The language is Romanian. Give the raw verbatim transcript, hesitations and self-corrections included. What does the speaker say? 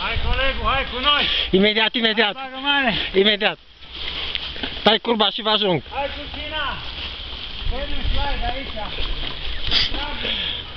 Hai colegul, hai cu noi! Imediat, imediat! Hai, bagă mare! Imediat! Tai curba și vă ajung! Hai cu China! Păi nu slide aici!